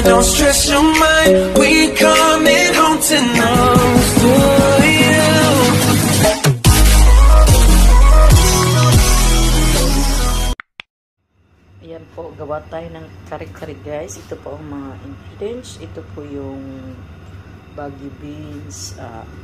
don't stress your mind. We coming home tonight for you. Ayan po, gawa tayo ng kare-kare guys. Ito po ang mga ingredients. Ito po yung baggy beans,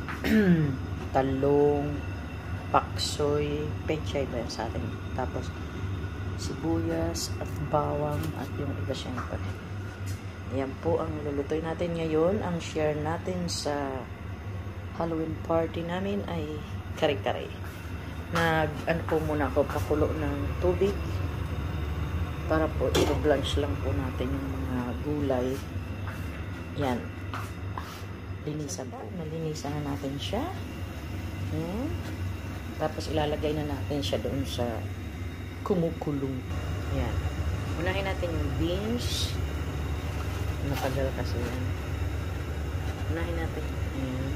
talong, paksoy, pechay ba yan sa atin. Tapos, sibuyas at bawang at yung iba syempre. Ayan po ang lulutoy natin ngayon. Ang share natin sa Halloween party namin ay kare-kare. Ano po muna ako, pakulo ng tubig para po i-blanch lang po natin yung mga gulay. Yan. Linisan po. Nalinisan na natin siya. Ayan. Tapos ilalagay na natin siya doon sa kumukulong. Ayan. Unahin natin yung beans. Matagal kasi yan. Unahin natin. Ayan.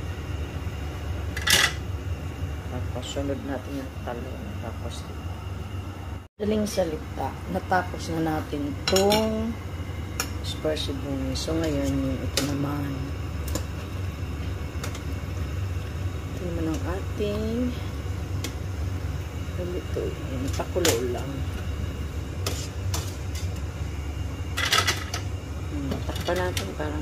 Tapos sunod natin yung talong. Tapos daling salita, natapos na natin itong spicy bunny. So ngayon, ito naman. Ito naman ang ating ito, pakulo lang. Takpan natin para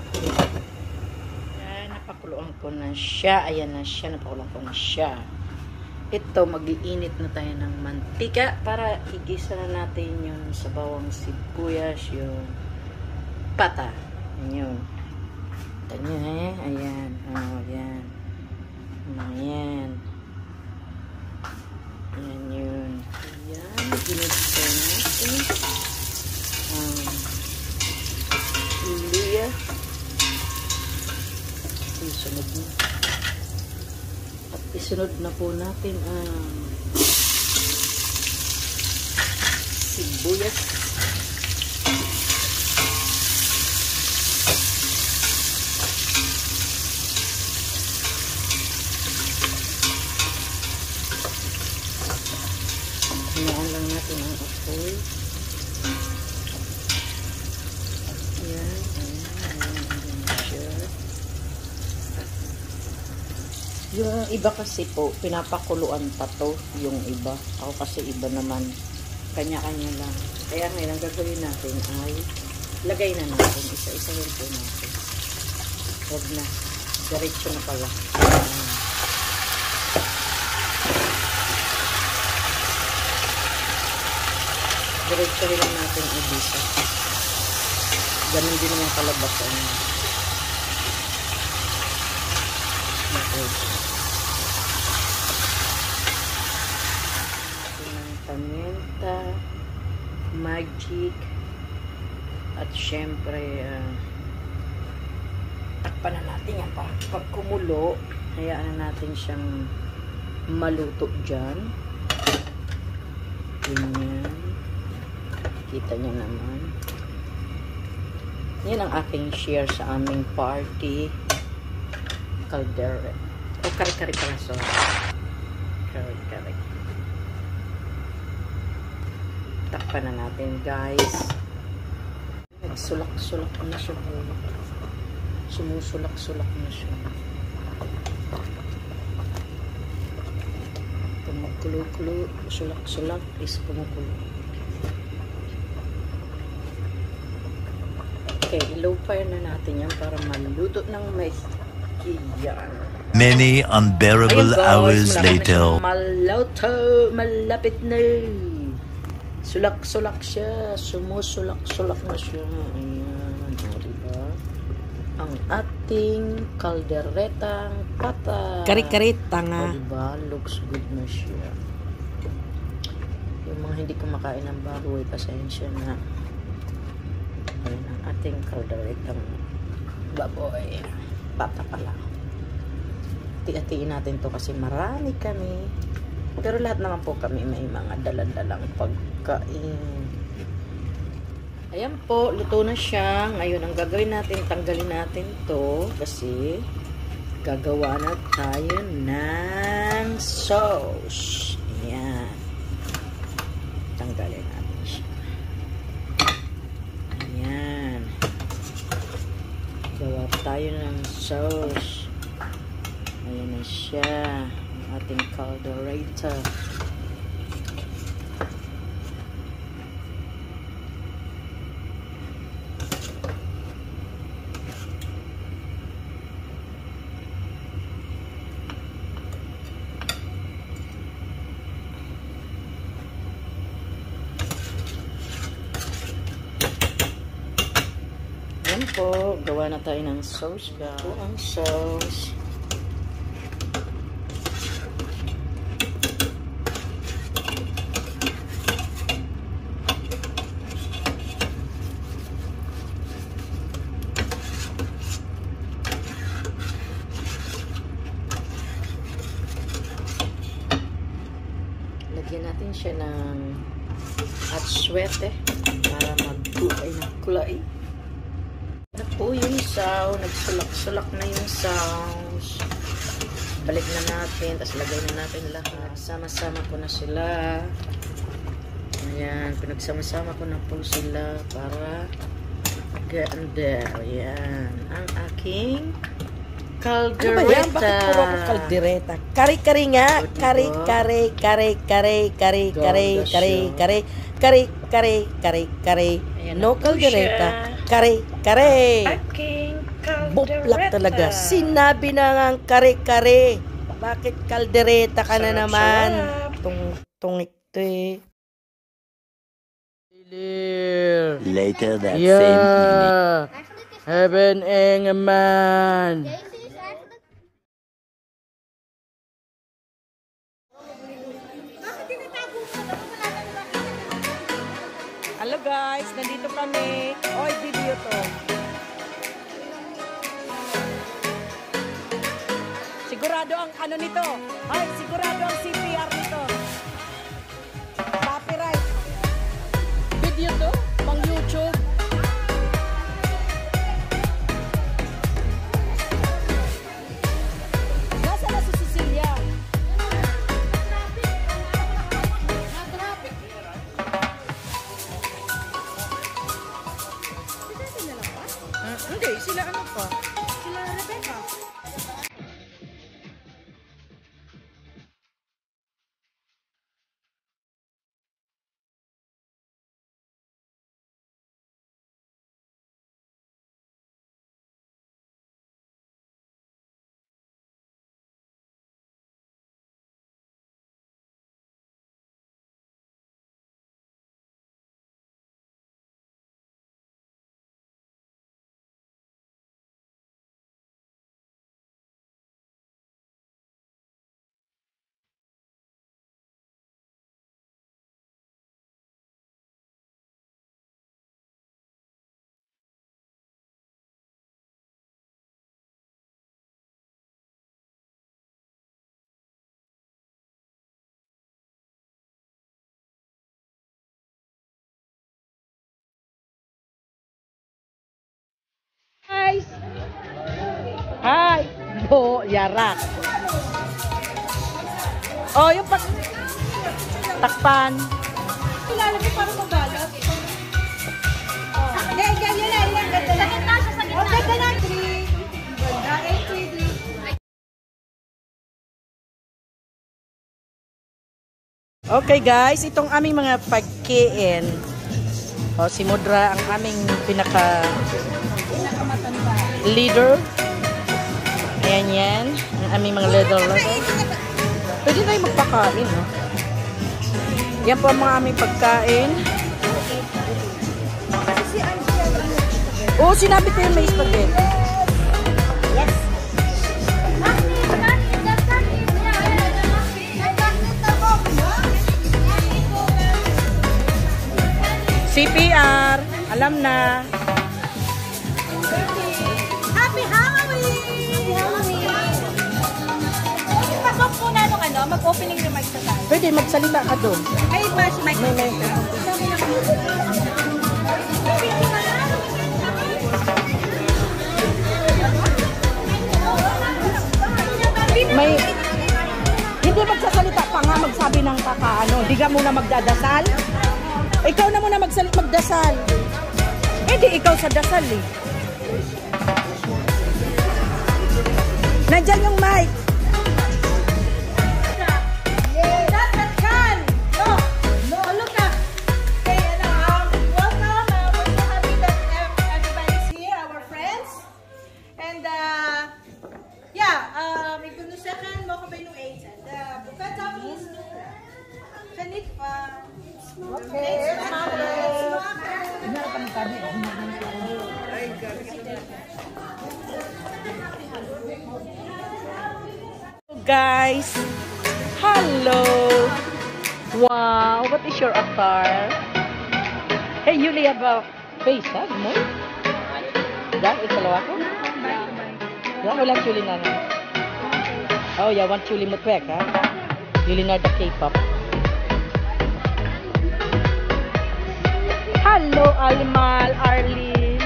Ayan, napakuluan ko na siya. Ayan na siya, napakuluan ko na siya. Ito, mag-iinit na tayo ng mantika para igisa na natin yung sa bawang sibuyas, yung pata. Yun. Ito nyo ayan. Oh, ayan. Ayan. Ayan yun. Ayan. Ginigisa natin. Luya. Isunod na. At isunod na po natin ang sibuyas. Hinaan lang natin ang apoy. Ayan, yung iba kasi po, pinapakuluan pa to, yung iba. Ako kasi iba naman, kanya-kanya lang. Kaya ngayon, ang gagawin natin ay, lagay na natin, isa-isahin po natin. Huwag na, diretso na pala. Diretso rin lang natin ibisa. Ganun din yung kalabasan niya. Okay. Paminta, magic, at syempre takpan na natin yan para pag kumulo, hayaan na natin siyang maluto dyan. Ganyan. Kita nyo naman. Yan ang aking share sa aming party. Caldera. O, kare-kare pala, sorry. Kare-kare. Takpan na natin, guys. Sulak-sulak na siya. Sumusulak-sulak na siya. Kumukulo-kulo. Sulak-sulak is kumukulo. Okay, low fire na natin yan para maluto ng mais. Yan. Many unbearable hours later. Maluto, malapit na. Sulak-sulak siya. Sumusulak-sulak na siya. Ayan. O, diba? Ang ating kalderetang pata. Kare-kare tanga. O, diba? Looks good na siya. Yung mga hindi kumakain ng baboy, pasensya na. Ayan ang ating kalderetang baboy. Pata pala. Hati-hatiin natin to kasi marami kami. Pero lahat naman po kami may mga daladalang pagkain. Ayan po, luto na siya. Ngayon, ang gagawin natin, tanggalin natin to kasi gagawa na tayo ng sauce. Ayan. Tanggalin natin siya. Ayan. tayo ng sauce. Ayan na siya. Ang ating caldereta. Yan po, gawa na tayo ng sauce ba? Ito ang sauce. Lagyan natin siya ng atswete para magkulay na kulay. Na po yung saw, nagsulak-sulak na yung sauce. Balik na natin, tapos lagay na natin lahat. Sama-sama ko na sila. Ayan, pinagsama-sama ko na po sila para ganda. Ayan, ang aking caldereta. Ano ba yan? Bakit puro ako caldereta? Kari-kari nga. Kari-kari. No caldereta. Kari-kari. Buplak talaga. Sinabi na nga ang kari-kari. Bakit caldereta ka na naman? Tungik to eh. Later that same evening. Heaven man. Hello guys, nandito kami. Oy, video to. Sigurado ang ano nito. Ay, sigurado ang CPR nito. Copyright. Video to, pang YouTube. Nasa na si Cecilia? Hindi, sila ano pa? Sila Rebecca. Guys! Hi! Bo, yarak. Oh, yung takpan. Kilala mo para magalat. Hindi, ganyan na. Sa gitna siya, sa gitna. O, sa gitna. Okay guys, itong aming mga pagkain. O, si Mudra ang aming leader. Ayan yan. Ang aming mga leader. Pwede tayo magpakain, no? Yan po ang mga aming pagkain. Oo, sinabi ko yung may spaghetti. Yes. CPR. Alam na. Happy Halloween! Pasok po na nung ano, mag-opening remarks sa tayo. Pwede magsalita ka doon. Ay, mas mic. May hindi magsasalita pa nga magsabi ng kakaano. Hindi ka muna magdadasal. Ikaw na muna magdasal. Eh di ikaw sa dasal eh. Nandyan yung mic. Guys, hello. Wow, what is your attire? Hey, you have a face, ha? Mo? Yan, ikalawa ko? Yan, wala chuli na na. Oh, yeah, one chuli mo twek, ha? Chuli na the K-pop. Hello, Almal, Arlene.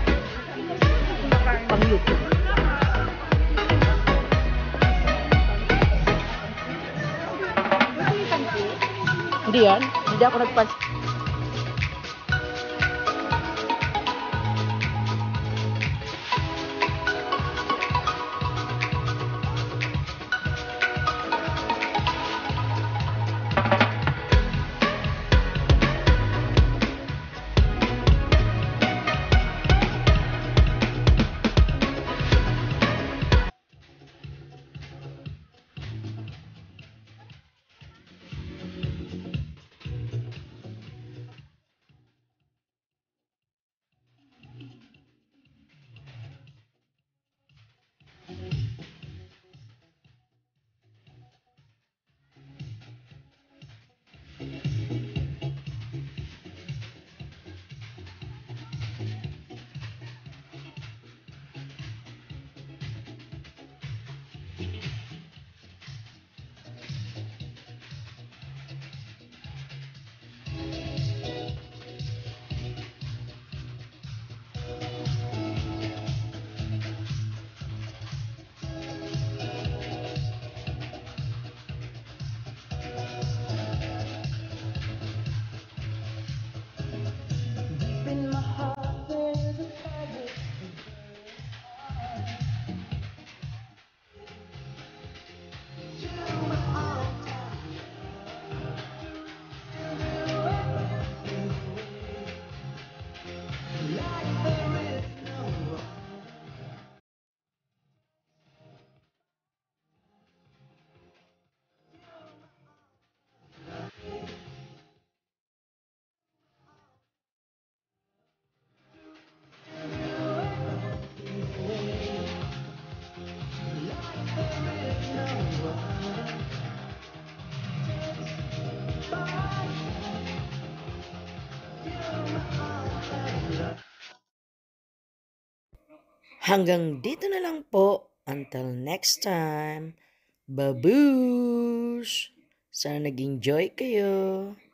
Pang YouTube. Hindi yan. Hindi ako nagpansin. Hanggang dito na lang po. Until next time. Babush! Sana nag-enjoy kayo.